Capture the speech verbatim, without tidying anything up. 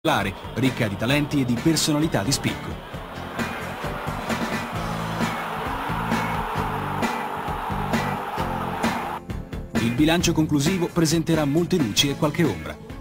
ricca di talenti e di personalità di spicco. Il bilancio conclusivo presenterà molte luci e qualche ombra.